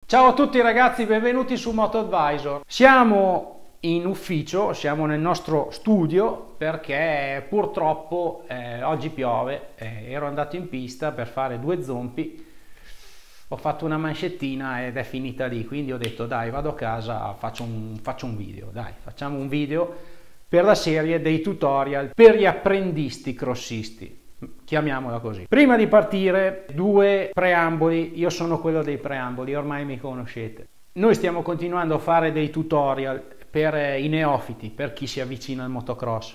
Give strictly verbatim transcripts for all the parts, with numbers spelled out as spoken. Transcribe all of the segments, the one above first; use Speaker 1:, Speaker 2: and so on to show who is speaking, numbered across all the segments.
Speaker 1: Ciao a tutti ragazzi, benvenuti su Moto Advisor. Siamo in ufficio, siamo nel nostro studio perché purtroppo eh, oggi piove, eh, ero andato in pista per fare due zompi, ho fatto una mancettina ed è finita lì, quindi ho detto dai vado a casa, faccio un, faccio un video, dai facciamo un video per la serie dei tutorial per gli apprendisti crossisti. Chiamiamola così. Prima di partire, due preamboli. Io sono quello dei preamboli, ormai mi conoscete. Noi stiamo continuando a fare dei tutorial per i neofiti, per chi si avvicina al motocross.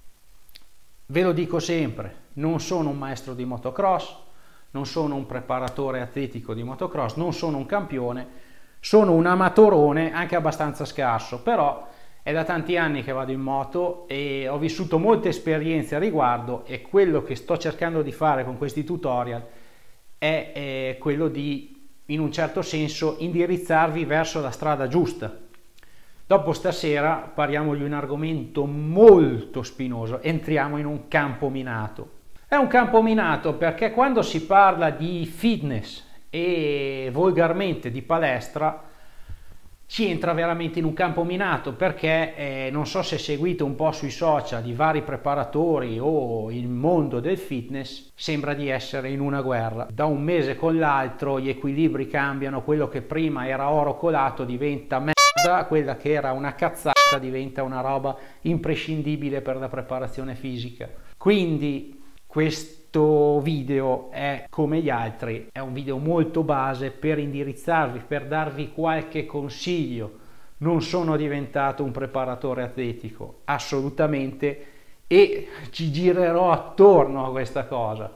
Speaker 1: Ve lo dico sempre, non sono un maestro di motocross, non sono un preparatore atletico di motocross, non sono un campione, sono un amatorone anche abbastanza scarso, però è da tanti anni che vado in moto e ho vissuto molte esperienze a riguardo, e quello che sto cercando di fare con questi tutorial è, è quello di, in un certo senso, indirizzarvi verso la strada giusta. Dopo stasera parliamo di un argomento molto spinoso, entriamo in un campo minato. È un campo minato perché quando si parla di fitness e volgarmente di palestra si entra veramente in un campo minato, perché eh, non so se seguite un po' sui social i vari preparatori o il mondo del fitness, sembra di essere in una guerra. Da un mese con l'altro gli equilibri cambiano, quello che prima era oro colato diventa merda, quella che era una cazzata diventa una roba imprescindibile per la preparazione fisica. Quindi questo video è come gli altri, è un video molto base per indirizzarvi, per darvi qualche consiglio. Non sono diventato un preparatore atletico, assolutamente, e ci girerò attorno a questa cosa.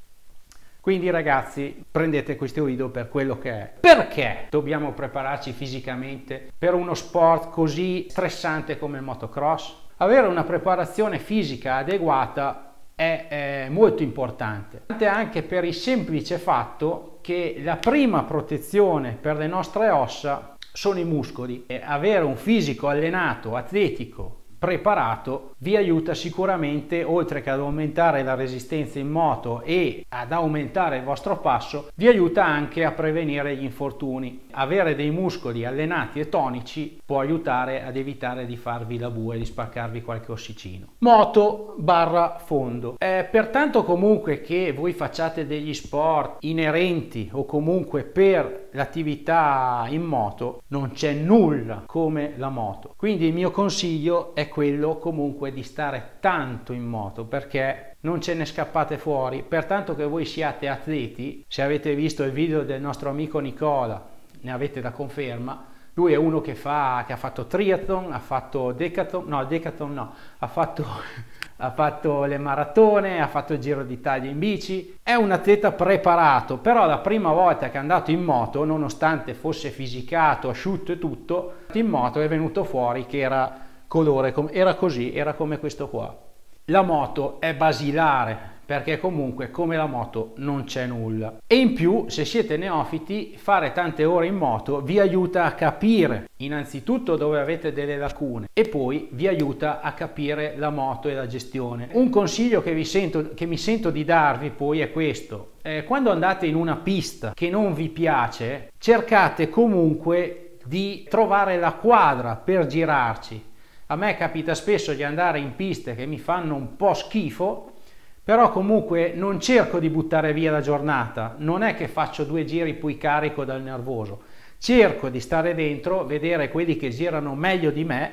Speaker 1: Quindi ragazzi, prendete questo video per quello che è. Perché dobbiamo prepararci fisicamente per uno sport così stressante come il motocross? Avere una preparazione fisica adeguata è, è molto importante, anche per il semplice fatto che la prima protezione per le nostre ossa sono i muscoli, e avere un fisico allenato, atletico, preparato vi aiuta sicuramente, oltre che ad aumentare la resistenza in moto e ad aumentare il vostro passo, vi aiuta anche a prevenire gli infortuni. Avere dei muscoli allenati e tonici può aiutare ad evitare di farvi la bue e di spaccarvi qualche ossicino. Moto barra fondo. Eh, pertanto comunque che voi facciate degli sport inerenti o comunque per l'attività in moto, non c'è nulla come la moto. Quindi il mio consiglio è quello comunque di stare tanto in moto, perché non ce ne scappate fuori. Pertanto che voi siate atleti, se avete visto il video del nostro amico Nicola ne avete la conferma. Lui è uno che, fa, che ha fatto triathlon, ha fatto decathlon, no decathlon no, ha fatto, ha fatto le maratone, ha fatto il Giro d'Italia in bici, è un atleta preparato, però la prima volta che è andato in moto, nonostante fosse fisicato, asciutto e tutto, in moto è venuto fuori che era colore, era così, era come questo qua. La moto è basilare, perché comunque come la moto non c'è nulla, e in più se siete neofiti fare tante ore in moto vi aiuta a capire innanzitutto dove avete delle lacune e poi vi aiuta a capire la moto e la gestione. Un consiglio che, vi sento, che mi sento di darvi poi è questo: eh, quando andate in una pista che non vi piace, cercate comunque di trovare la quadra per girarci. A me capita spesso di andare in piste che mi fanno un po' schifo, però comunque non cerco di buttare via la giornata, non è che faccio due giri poi carico dal nervoso, cerco di stare dentro, vedere quelli che girano meglio di me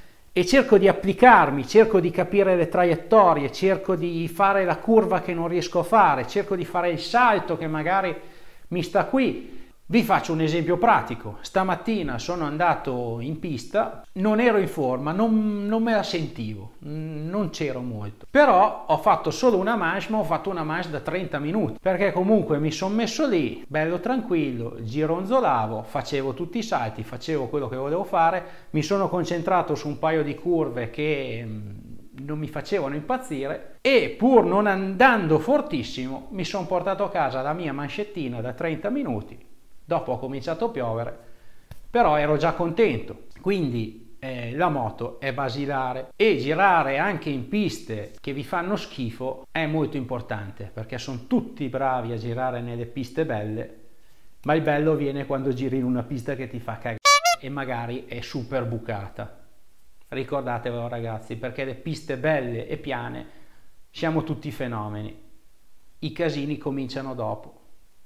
Speaker 1: e cerco di applicarmi, cerco di capire le traiettorie, cerco di fare la curva che non riesco a fare, cerco di fare il salto che magari mi sta qui. Vi faccio un esempio pratico: stamattina sono andato in pista, non ero in forma, non, non me la sentivo, non c'ero molto, però ho fatto solo una manche, ma ho fatto una manche da trenta minuti, perché comunque mi sono messo lì, bello tranquillo, gironzolavo, facevo tutti i salti, facevo quello che volevo fare, mi sono concentrato su un paio di curve che non mi facevano impazzire, e pur non andando fortissimo mi sono portato a casa la mia mancettina da trenta minuti. Dopo ha cominciato a piovere, però ero già contento. Quindi eh, la moto è basilare, e girare anche in piste che vi fanno schifo è molto importante, perché sono tutti bravi a girare nelle piste belle ma il bello viene quando giri in una pista che ti fa cagare e magari è super bucata. Ricordatevelo ragazzi, perché le piste belle e piane siamo tutti fenomeni, i casini cominciano dopo.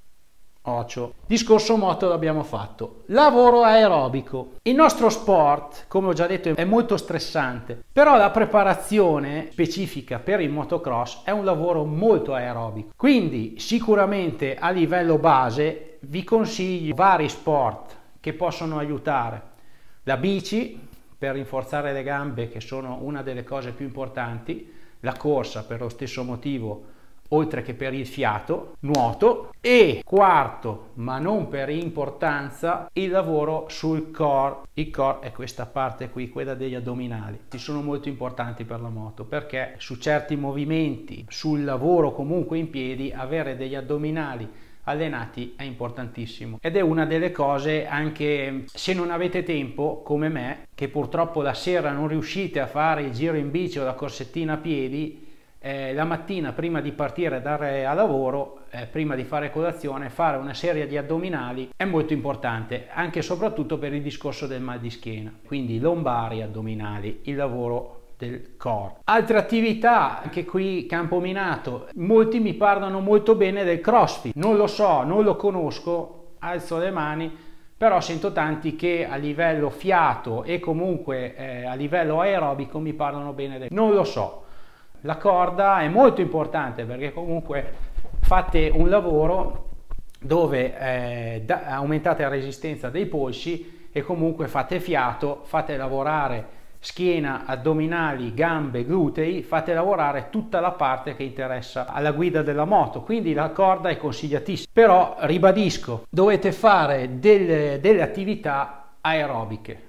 Speaker 1: Ocio. Discorso moto l'abbiamo fatto. Lavoro aerobico. Il nostro sport, come ho già detto, è molto stressante, però la preparazione specifica per il motocross è un lavoro molto aerobico. Quindi sicuramente a livello base vi consiglio vari sport che possono aiutare. La bici per rinforzare le gambe, che sono una delle cose più importanti, la corsa per lo stesso motivo, oltre che per il fiato, nuoto, e quarto, ma non per importanza, il lavoro sul core. Il core è questa parte qui, quella degli addominali. Ci sono molto importanti per la moto, perché su certi movimenti, sul lavoro comunque in piedi, avere degli addominali allenati è importantissimo, ed è una delle cose, anche se non avete tempo come me, che purtroppo la sera non riuscite a fare il giro in bici o la corsettina a piedi, Eh, la mattina prima di partire e andare a lavoro, eh, prima di fare colazione, fare una serie di addominali è molto importante, anche e soprattutto per il discorso del mal di schiena, quindi lombari, addominali, il lavoro del core. Altre attività, anche qui campo minato, molti mi parlano molto bene del CrossFit, non lo so, non lo conosco, alzo le mani, però sento tanti che a livello fiato e comunque eh, a livello aerobico mi parlano bene del... non lo so. La corda è molto importante, perché comunque fate un lavoro dove eh, da, aumentate la resistenza dei polsi e comunque fate fiato, fate lavorare schiena, addominali, gambe, glutei, fate lavorare tutta la parte che interessa alla guida della moto, quindi la corda è consigliatissima. Però ribadisco, dovete fare delle, delle attività aerobiche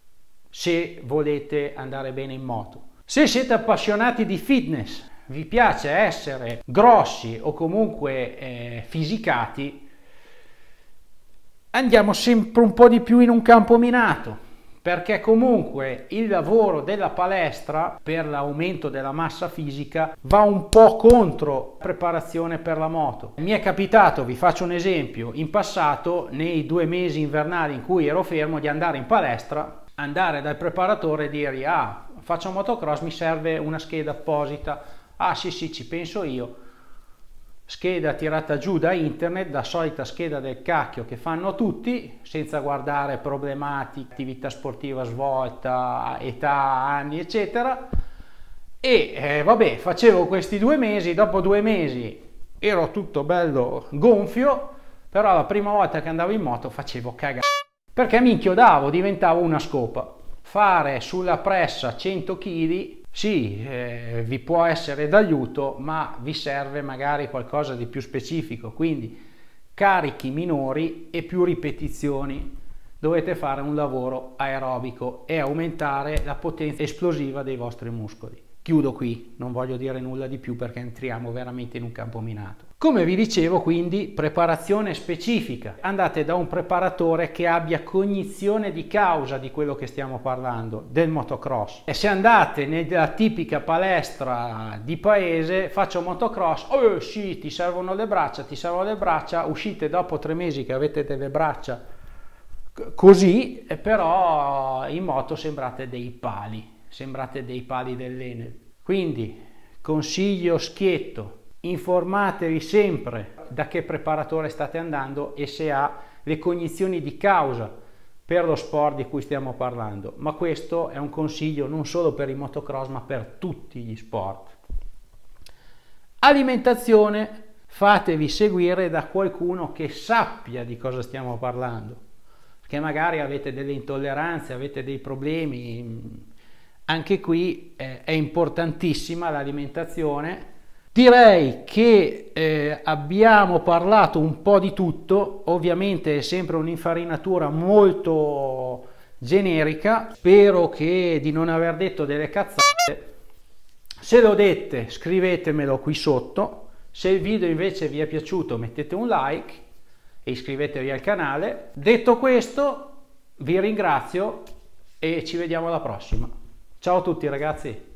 Speaker 1: se volete andare bene in moto. Se siete appassionati di fitness, vi piace essere grossi o comunque eh, fisicati, andiamo sempre un po' di più in un campo minato, perché comunque il lavoro della palestra per l'aumento della massa fisica va un po' contro la preparazione per la moto. Mi è capitato, vi faccio un esempio, in passato, nei due mesi invernali in cui ero fermo, di andare in palestra, andare dal preparatore e dirgli: ah, faccio motocross, mi serve una scheda apposita. Ah sì sì, ci penso io. Scheda tirata giù da internet, la solita scheda del cacchio che fanno tutti, senza guardare problematiche, attività sportiva svolta, età, anni eccetera. E eh, vabbè, facevo questi due mesi, dopo due mesi ero tutto bello gonfio, però la prima volta che andavo in moto facevo cagare, perché mi inchiodavo, diventavo una scopa. Fare sulla pressa cento chili, sì, eh, vi può essere d'aiuto, ma vi serve magari qualcosa di più specifico, quindi carichi minori e più ripetizioni. Dovete fare un lavoro aerobico e aumentare la potenza esplosiva dei vostri muscoli. Chiudo qui, non voglio dire nulla di più perché entriamo veramente in un campo minato. Come vi dicevo, quindi, preparazione specifica. Andate da un preparatore che abbia cognizione di causa di quello che stiamo parlando, del motocross. E se andate nella tipica palestra di paese, faccio motocross, oh sì, ti servono le braccia, ti servono le braccia, uscite dopo tre mesi che avete delle braccia così, però in moto sembrate dei pali. sembrate dei pali dell'Enel. Quindi consiglio schietto: informatevi sempre da che preparatore state andando e se ha le cognizioni di causa per lo sport di cui stiamo parlando, ma questo è un consiglio non solo per il motocross ma per tutti gli sport. Alimentazione: fatevi seguire da qualcuno che sappia di cosa stiamo parlando, perché magari avete delle intolleranze, avete dei problemi. Anche qui eh, è importantissima l'alimentazione. Direi che eh, abbiamo parlato un po' di tutto, ovviamente è sempre un'infarinatura molto generica, spero che di non aver detto delle cazzate. Se l'ho dette scrivetemelo qui sotto, se il video invece vi è piaciuto mettete un like e iscrivetevi al canale. Detto questo vi ringrazio e ci vediamo alla prossima. Ciao a tutti ragazzi!